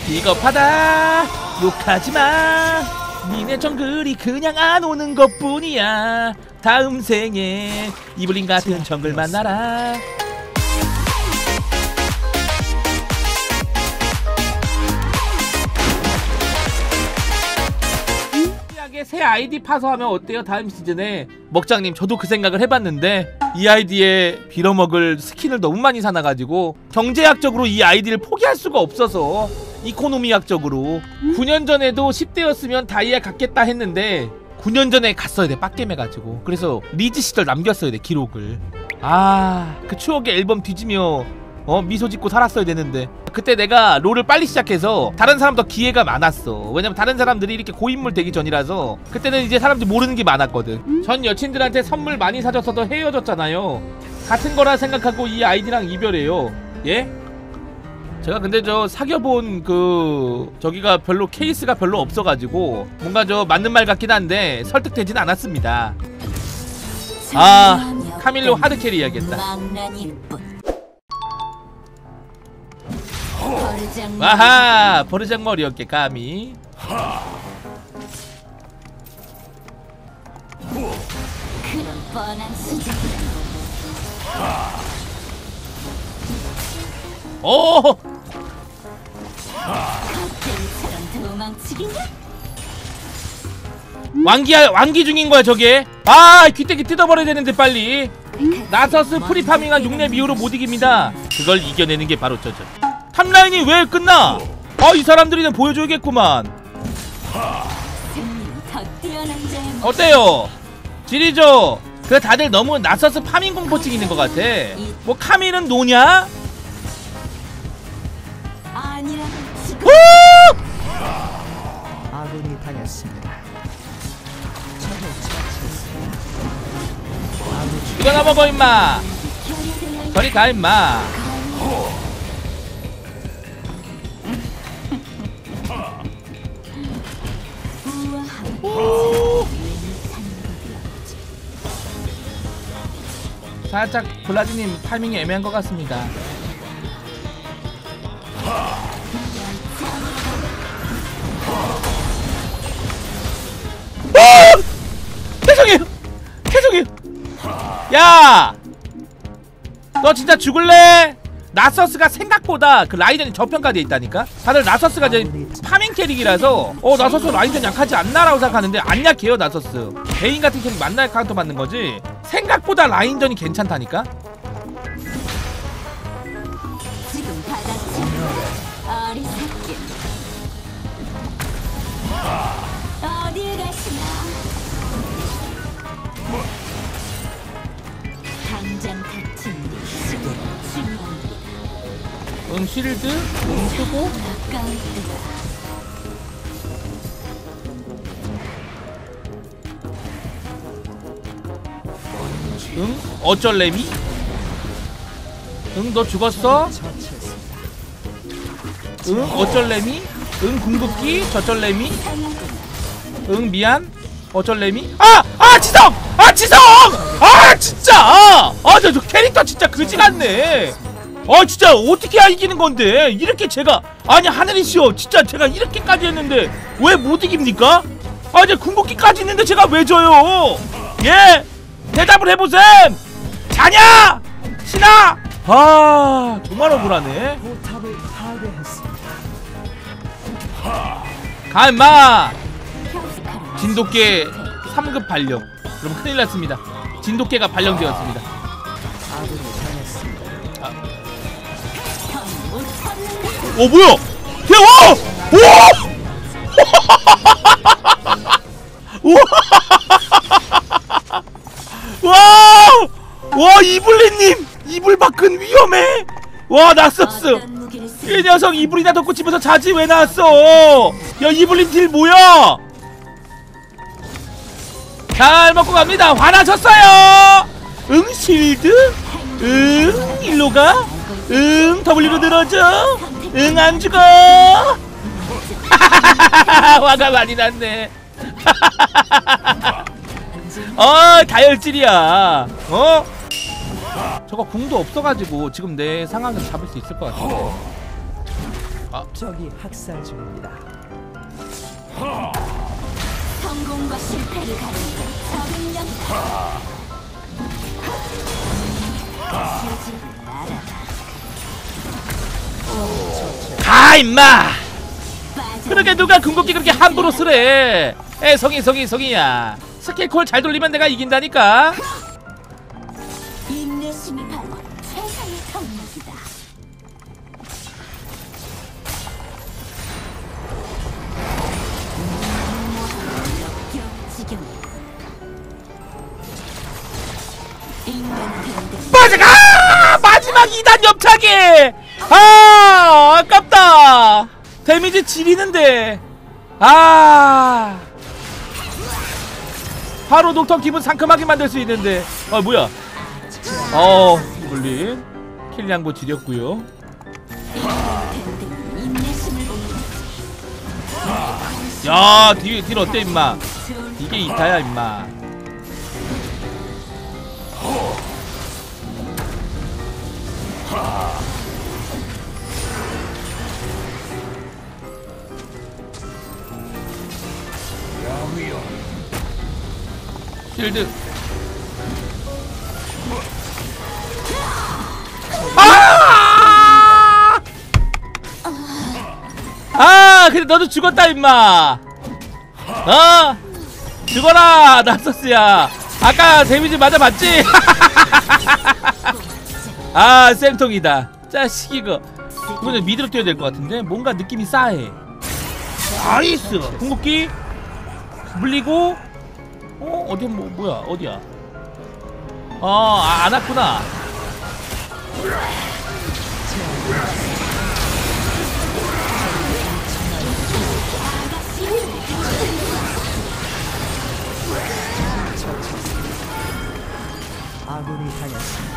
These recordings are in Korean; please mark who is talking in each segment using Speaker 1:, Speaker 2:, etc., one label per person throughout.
Speaker 1: 비겁하다. 욕하지마. 니네 정글이 그냥 안 오는 것 뿐이야. 다음 생에 이블린 같은 정글 만나라. 새 아이디 파서 하면 어때요? 다음 시즌에. 먹장님, 저도 그 생각을 해봤는데 이 아이디에 빌어먹을 스킨을 너무 많이 사놔가지고 경제학적으로 이 아이디를 포기할 수가 없어서, 이코노미학적으로 9년 전에도 10대였으면 다이아 갔겠다 했는데 9년 전에 갔어야 돼, 빡겜해가지고. 그래서 리즈 시절 남겼어야 돼, 기록을. 아, 그 추억의 앨범 뒤지며 미소 짓고 살았어야 되는데, 그때 내가 롤을 빨리 시작해서 다른 사람보다 기회가 많았어. 왜냐면 다른 사람들이 이렇게 고인물 되기 전이라서 그때는 이제 사람들이 모르는 게 많았거든. 전 여친들한테 선물 많이 사줬어도 헤어졌잖아요. 같은 거라 생각하고 이 아이디랑 이별해요. 예? 제가 근데 저 사귀어본 저기가 별로 케이스가 별로 없어가지고 뭔가 맞는 말 같긴 한데 설득되진 않았습니다. 아, 카밀로 하드캐리 해야겠다. 아하, 버르장머리였게 감히. 오! 왕기 중인 거야 저게. 아, 귀때기 뜯어버려야 되는데 빨리. 나서스 프리파밍한 6렙 이후로 못 이깁니다. 그걸 이겨내는 게 바로 저죠. 탑라인이 왜 끝나? 아, 이 사람들이는 보여줘야겠구만. 어때요? 지리죠? 그 다들 너무 나서스 파밍 공포증 있는 것 같아. 뭐 카밀은 노냐?
Speaker 2: 아군이 당했습니다.
Speaker 1: 이거나 먹어 임마. 저리 가 임마. 살짝 블라디님 타이밍이 애매한 것 같습니다. 죄송해요. 죄송해요. 야, 너 진짜 죽을래? 나서스가 생각보다 그 라인전이 저평가되어 있다니까? 다들 나서스가 이제 파밍 캐릭이라서 나서스 라인전 약하지 않나라고 생각하는데 안 약해요. 나서스 베인 같은 캐릭 만날 카운터 맞는 거지 생각보다 라인전이 괜찮다니까? 응, 실드? 응, 쓰고? 응? 어쩔래미? 응, 너 죽었어? 응? 어쩔래미? 응, 궁극기? 저쩔래미? 응, 미안? 어쩔래미? 지성! 지성! 진짜! 저 캐릭터 진짜 그지 같네. 진짜 어떻게 이기는 건데? 이렇게 제가, 아니 하늘이시여, 진짜 제가 이렇게까지 했는데 왜 못 이깁니까? 이제 궁극기까지 있는데 제가 왜 져요? 예? 대답을 해보셈! 자냐? 신아! 정말 억울하네. 가 임마! 진돗개 3급 발령. 여러분 큰일 났습니다. 진돗개가 발령되었습니다. 뭐야? 야, 와, 이블린님! 이불 밖은 위험해! 와, 나서스! 이 녀석 이불이나 덮고 집에서 자지 왜 나왔어? 야, 이블린 딜 뭐야? 잘 먹고 갑니다. 화나셨어요? 응, 실드? 응, 일로 가? 응, W로 늘어져? 응, 안 죽어? 화가 많이 났네. 다혈질이야. 저거 궁도 없어가지고 지금 내 상황을 잡을 수 있을 것 같은데.
Speaker 2: 적이 학살 중입니다.
Speaker 3: 성공과 실패를 가리는 적응력이다. 휴지를 날아라.
Speaker 1: 가 임마.
Speaker 3: 빠져.
Speaker 1: 그러게 누가 궁극기 그렇게 함부로 쓰래. 성이야. 스킬콜 잘 돌리면 내가 이긴다니까.
Speaker 3: 인내심이 바로 세상의 경력이다. 역겹지경이다. 인간 변대.
Speaker 1: 빠져가! 마지막 2단 옆차기! 아, 아깝다. 데미지 지리는데. 아, 바로 녹턴 기분 상큼하게 만들 수 있는데. 뭐야? 이블린 킬 양보 지렸고요.
Speaker 3: 인내심을 보이는
Speaker 1: 야, 딜 어때 임마? 이게 이타야 임마. 실드. 근데 너도 죽었다 임마. 죽어라 나서스야. 아까 데미지 맞아봤지? 쌤통이다 자식 이거. 이번엔 미드로 뛰어야 될 것 같은데 뭔가 느낌이 싸해. 나이스. 궁극기 물리고. 어디 뭐야 어디야? 안 왔구나.
Speaker 2: 아군이 당했습니다.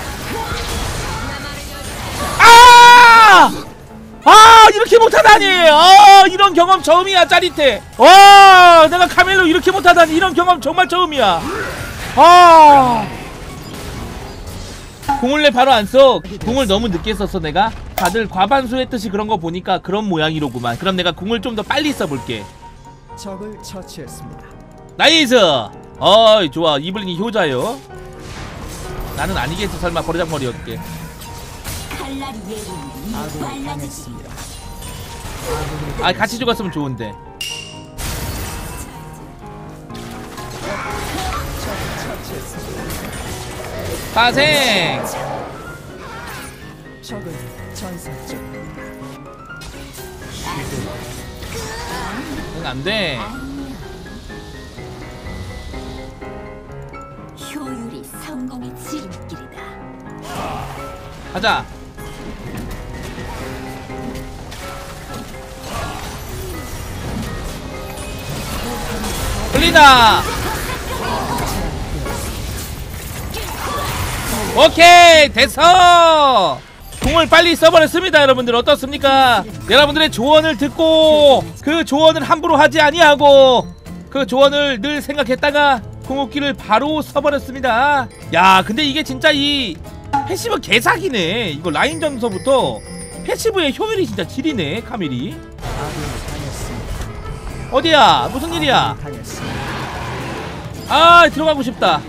Speaker 1: 이렇게 못하다니. 이런 경험 처음이야. 짜릿해. 내가 카멜로 이렇게 못하다니. 이런 경험 정말 처음이야. 공을 내 바로 안 써. 공을 너무 늦게 썼어 내가. 다들 과반수 했듯이 그런 거 보니까 그런 모양이로구만. 그럼 내가 공을 좀 더 빨리 써볼게.
Speaker 2: 적을 처치했습니다.
Speaker 1: 나이스. 좋아. 이블린이 효자요. 나는 아니겠어. 설마 버르장머리였게.
Speaker 3: 칼날이 예리는
Speaker 2: 아군이
Speaker 3: 빨라지지.
Speaker 2: 당했습니다.
Speaker 1: 같이 죽었으면 좋은데. 파생.
Speaker 2: 적은 전사 중.
Speaker 1: 응, 안돼.
Speaker 3: 효율이 성공의 지름길이다.
Speaker 1: 가자. 흘리다. 오케이 됐어. 공을 빨리 써버렸습니다. 여러분들 어떻습니까? 여러분들의 조언을 듣고 그 조언을 함부로 하지 아니하고 그 조언을 늘 생각했다가 궁극기를 바로 써버렸습니다. 야 근데 이게 진짜 이 패시브 개사기네. 이거 라인전서부터 패시브의 효율이 진짜 지리네. 카밀이
Speaker 2: 아군이 당했습니다.
Speaker 1: 어디야 무슨 일이야.
Speaker 2: 당했습니다.
Speaker 1: 들어가고 싶다.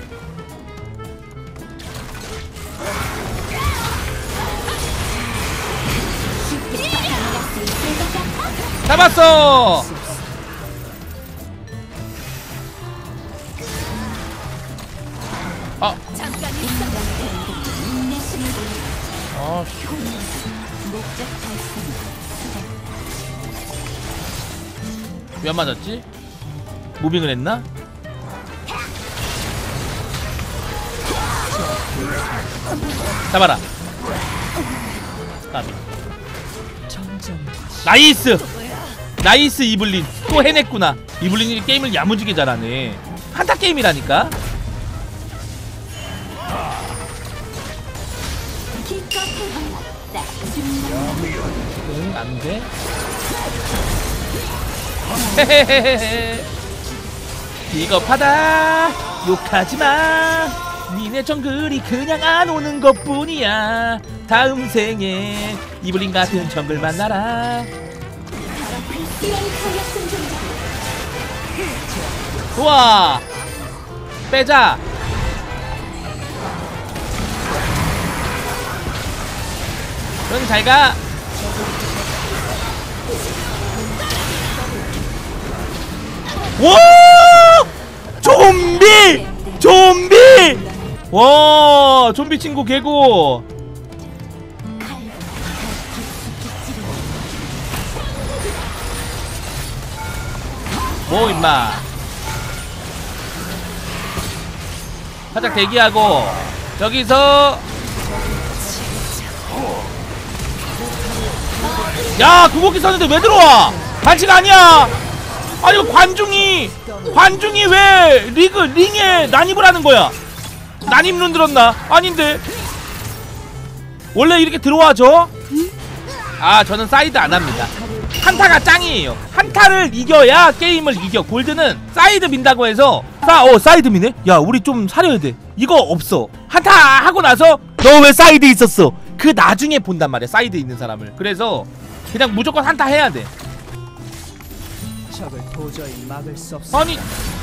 Speaker 1: 잡았어.
Speaker 3: 잠깐 있어. 인내심을 보이는 목적 달성.
Speaker 1: 왜 안 맞았지? 무빙을 했나? 잡아라. 까비.
Speaker 2: 점점
Speaker 1: 나이스. 나이스 이블린. 또 해냈구나. 이블린이 게임을 야무지게 잘하네. 한타 게임이라니까.
Speaker 3: 기껏 해봤다.
Speaker 1: 응, 안 돼. 헤헤헤헤. 비겁하다. 욕하지 마. 니네 정글이 그냥 안 오는 것 뿐이야. 다음 생에 이블린 같은 정글 만나라. 좋아. 빼자. 넌 잘가. 와! 좀비! 좀비! 와, 좀비 친구 개고. 뭐 임마. 살짝 대기하고 저기서 야, 구복기 썼는데 왜 들어와? 반칙 아니야. 아니 이거 관중이 왜 링에 난입을 하는 거야? 난입 눈 들었나? 아닌데. 원래 이렇게 들어와줘? 아, 저는 사이드 안 합니다. 한타가 짱이에요. 한타를 이겨야 게임을 이겨. 골드는 사이드 민다고 해서 사이드 미네? 야, 우리 좀 사려야 돼. 이거 없어. 한타 하고 나서 너 왜 사이드 있었어? 그 나중에 본단 말이야, 사이드 있는 사람을. 그래서 그냥 무조건 한타 해야 돼.
Speaker 2: 적을 도저히 막을 수 없습니다.
Speaker 1: 아니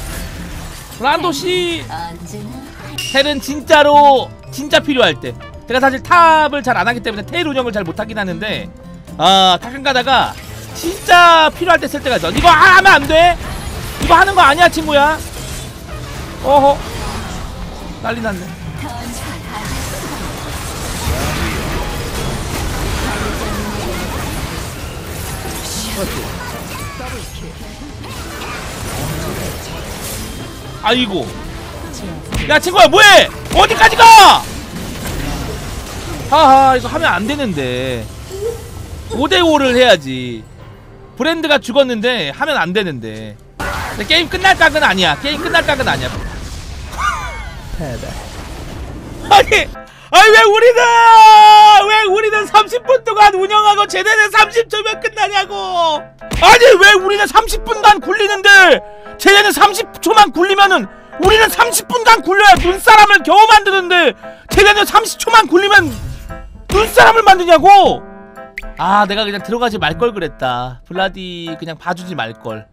Speaker 1: 란도씨
Speaker 3: 언제나
Speaker 1: 텔은 진짜 필요할 때. 제가 사실 탑을 잘 안하기 때문에 텔 운영을 잘 못하긴 하는데 가끔 가다가 진짜 필요할 때 쓸 때가 있어. 이거 하면 안돼. 이거 하는 거 아니야 친구야. 어허, 난리 났네. 아이고, 야 친구야 뭐해? 어디까지 가? 하하, 이거 하면 안 되는데. 5대5를 해야지. 브랜드가 죽었는데 하면 안 되는데. 근데 게임 끝날 각은 아니야. 게임 끝날 각은 아니야.
Speaker 2: 패배.
Speaker 1: 아니 왜 우리는 30분 동안 운영하고 쟤네는 30초면 끝나냐고. 아니 왜 우리는 30분간 굴리는데 쟤네는 30초만 굴리면은 우리는 30분간 굴려야 눈사람을 겨우 만드는데 쟤네는 30초만 굴리면 눈사람을 만드냐고. 아, 내가 그냥 들어가지 말걸 그랬다. 블라디 그냥 봐주지 말걸.